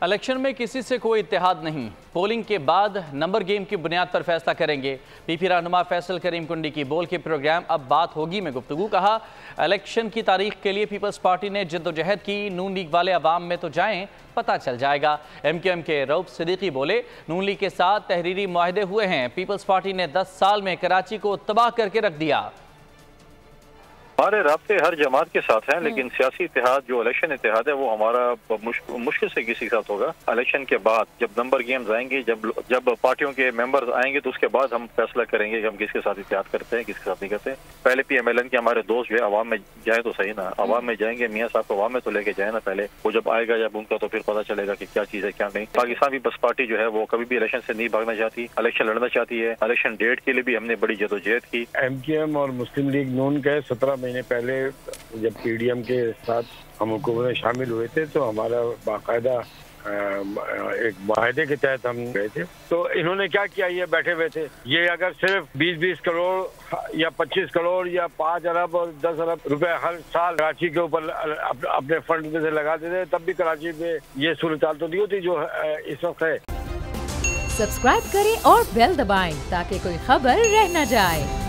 Election में किसी से कोई इत्तेहाद नहीं, पोलिंग के बाद नंबर गेम की बुनियाद पर फैसला करेंगे। पीपी रहनुमा फैसल करीम कुंडी की बोल के प्रोग्राम अब बात होगी में गुफ्तगू। कहा, इलेक्शन की तारीख के लिए पीपल्स पार्टी ने जद्दोजहद की, नून लीग वाले अवाम में तो जाएं, पता चल जाएगा। MQM के रऊफ सिद्दीकी बोले, नून लीग के साथ तहरीरी मुआहदे हुए हैं, पीपल्स पार्टी ने 10 साल में कराची को तबाह करके रख दिया। हमारे राब्ते हर जमात के साथ हैं, लेकिन सियासी इत्तेहाद जो इलेक्शन इत्तेहाद है वो हमारा मुश्किल से किसी के साथ होगा। इलेक्शन के बाद जब नंबर गेम्स आएंगे, जब पार्टियों के मेंबर्स आएंगे, तो उसके बाद हम फैसला करेंगे कि हम किसके साथ इत्तेहाद करते हैं, किसके साथ नहीं करते। पहले PMLN के हमारे दोस्त जो है अवाम में जाए तो सही ना, अवाम में जाएंगे, मियाँ साहब को अवाम में तो लेके जाए ना पहले। वो जब आएगा जब उनका, तो फिर पता चलेगा कि क्या चीज़ है क्या नहीं। पाकिस्तान पीपल्स पार्टी जो है वो कभी भी इलेक्शन से नहीं भागना चाहती, इलेक्शन लड़ना चाहती है। इलेक्शन डेट के लिए भी हमने बड़ी जदोजहद की। MQM और मुस्लिम लीग नून के 17 महीने पहले जब PDM के साथ हम हुकूमत में शामिल हुए थे, तो हमारा बाकायदा एक मुआहदे के तहत हम गए थे। तो इन्होंने क्या किया, ये बैठे हुए थे, ये अगर सिर्फ 20-20 करोड़ या 25 करोड़ या 5 अरब और 10 अरब रुपए हर साल कराची के ऊपर अपने फंड में से लगा देते, तब भी कराची में ये सूरत हाल तो नहीं होती जो इस वक्त है। सब्सक्राइब करें और बेल दबाएं ताकि कोई खबर रह न जाए।